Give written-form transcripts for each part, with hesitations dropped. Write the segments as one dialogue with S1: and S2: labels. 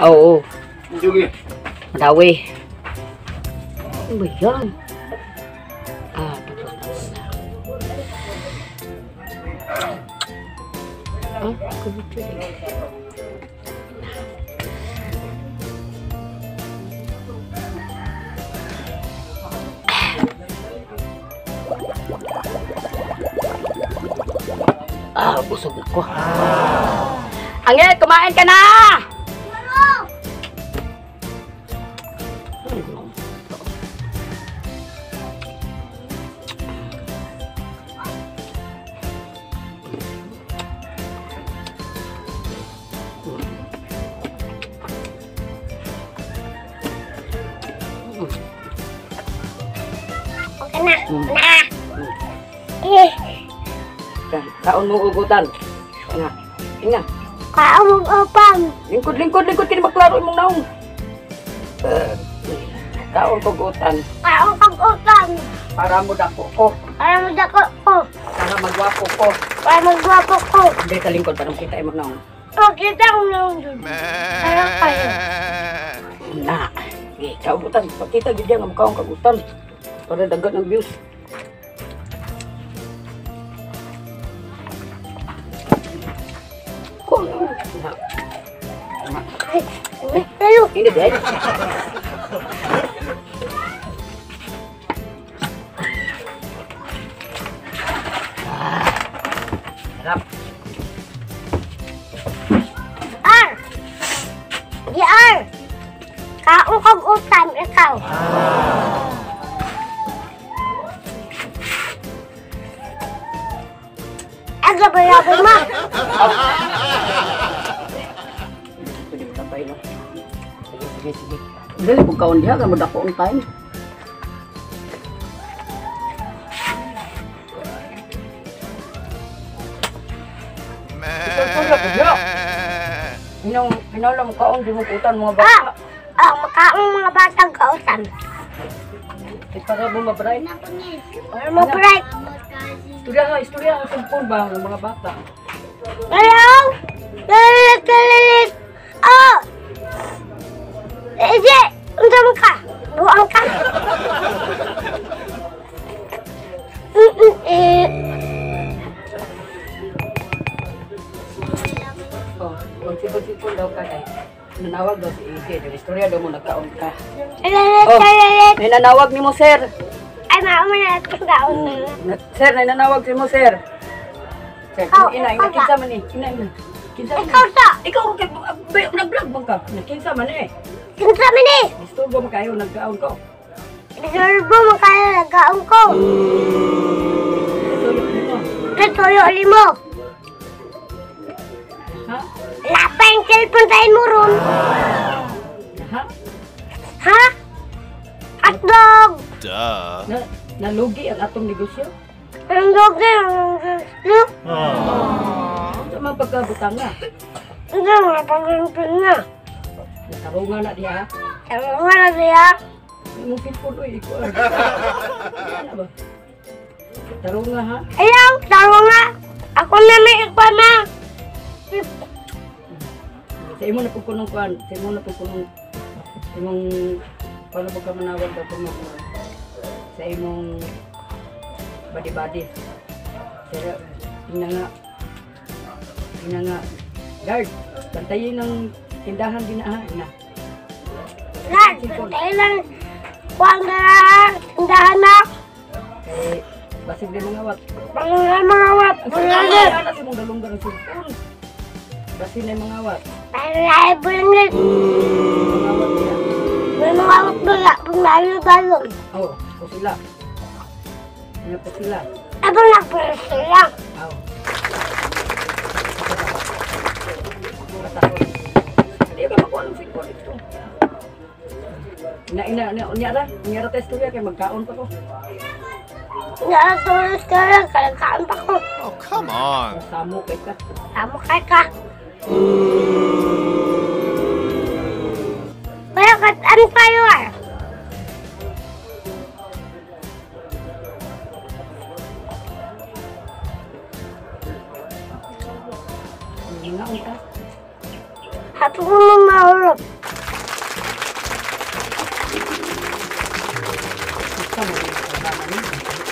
S1: Oo.
S2: Sige.
S1: Madawi. Ano ba yan? Tapos na. Kulit. Busog na ko. Angel, kumain ka na!
S3: Okay na.
S1: Kaon mo ugutan. Inga.
S3: Kaon mo upang.
S1: Lingkod kini maklaro imong naong. Kaon ko ugutan.
S3: Kaon kang upang.
S1: Para mo dako ko.
S3: Para magdako ko.
S1: Para magwapo ko.
S3: Para magwapo ko.
S1: Hindi sa lingkod para kita imong naong.
S3: Kita ko naman dun. Para kayo.
S1: Na. Kaugutan. Pakita gid nga kaon kagutan. Para dagat ng views.
S3: Tayo.
S1: Ini deh. Sarap.
S3: Ar. Di Ar. Kaon kang utang ikaw. Aga bayabay mo.
S1: Pwede mo tapay no. Sige. Dali po kaon diha kamo dako on time. Pinaulam mo kaon di mo kutan mga bata.
S3: Makaong mga batang kautan.
S1: Para mo mabray.
S3: Para mo bright.
S1: Istorya ang sampun ba ng mga bata?
S3: Hello? Kalilit. Oh! Ije, undan ka. Buang ka.
S1: Sipon daw ka kay. Nanawag daw si Ije. Istorya daw mo nagkaon ka.
S3: Kalilit.
S1: May nanawag ni mo, sir.
S3: Ay, mauma na itong kaon na.
S1: Sir, may nanawag si mo, sir. Sir, ina, kinsa man eh. Kinsa man.
S3: Ikaw sa.
S1: Ikaw, nag-vlog mo ka. Kinsa man eh.
S3: Kinsa man eh.
S1: Istorbo mo kayo, nagkaon ko.
S3: Isorbo mo kaya nagkaon ko. Katuyo limo.
S1: Ha?
S3: Lapa yung cellphone tayo mo ron.
S1: Ha?
S3: Ha? Hotdog.
S4: Duh.
S1: Nalugi ang atong negosyo?
S3: Ang doge.
S1: Sa mga pagkabutang nga.
S3: Hindi mga pag-ipin na.
S1: Tarungan na diha.
S3: Ang mga na siya.
S1: Yung cellphone, uy, ikaw. Ano ba? Tarungan ha?
S3: Ayaw, taro nga. Ako na may ikwa na.
S1: Sa imo na pupunong kuhan. Sa imo na pupunong imong paano ba ka manawag daw kung sa imong badi-badi. Pero ina nga guard, bantayin ng tindahan din na ina.
S3: Lad, tayo lang. Kuwang na tindahan na.
S1: Eh, basig din mga awat.
S3: Pangalan mga wap. Pangalan.
S1: Ano si mong dalunggan ng cellphone? Basig na mga awat.
S3: Pangalan bulanit.
S1: Mga awat niya.
S3: May mga wap doon. Pangalan.
S1: Oo, po sila. Ano po sila?
S3: Abang nagpurso lang.
S1: Oo. Hindi ka makuha ng cellphone ito. Unyara test ko kaya magkaon pa ko.
S3: Nakatulis ka lang. Kalagkaan pa ko.
S4: Oh, come on.
S1: Samo kay ka.
S3: Tamo kay ka. Kaya ano tayo ah?
S1: Ngaon ka.
S3: Hato mo mahulog.
S1: Gusto mo yung kasama niya.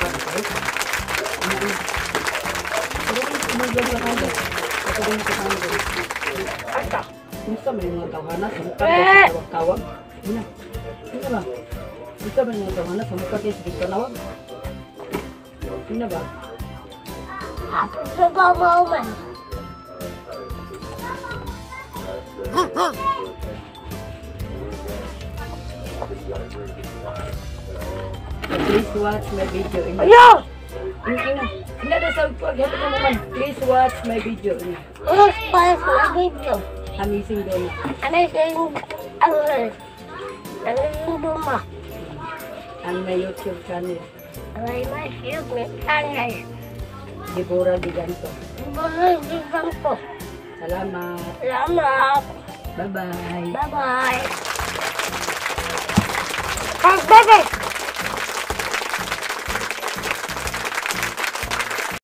S1: Pero kung sumagod na kayo, ito rin yung kasama ko.
S3: Asa?
S1: Gusto mo yung mga tawanan, sa mukha kayo sa tawag-tawag. Ano? Ano ba? Gusto mo yung mga tawanan, sa mukha kayo sa tawag. Ano ba?
S3: Ako sa bawal.
S1: Please watch my video.
S3: Ano?
S1: Hindi na sa pag mo naman. Please watch my video.
S3: Mas para sa video.
S1: Amazing doon.
S3: Ano yung ang duma?
S1: Ang may YouTube channel.
S3: Ay, mas yung may kanay.
S1: Deborah Giganto.
S3: Bulan isang po.
S1: Salamat.
S3: Salamat.
S1: Bye-bye.
S3: Bye-bye. Bye, bye.